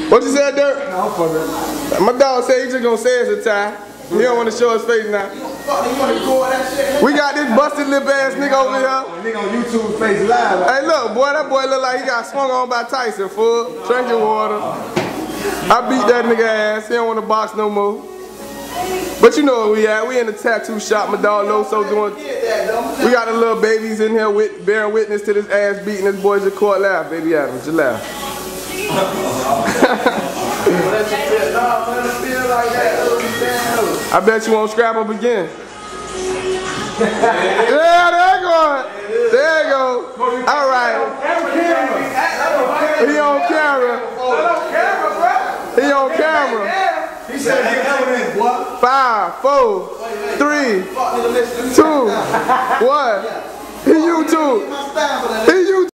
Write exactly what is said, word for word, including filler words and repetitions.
What you said, Dirk? No, I'm fucking. My dog said he just gonna say it's a tie. He don't want to show his face now. We got this busted lip ass nigga over here. Nigga on YouTube face live. Hey, look, boy, that boy look like he got swung on by Tyson, fool. Drink your water. I beat that nigga ass. He don't want to box no more. But you know where we at. We in the tattoo shop. My dog Loso doing. We got the little babies in here with bearing witness to this ass beating. This boy just caught laugh, baby Adams. Just laugh. I bet you won't scrap up again. Yeah, there you go. There you go. All right. He on camera. He on camera. He said, evidence, boy. Five, four, three, two, one. He YouTube. He YouTube.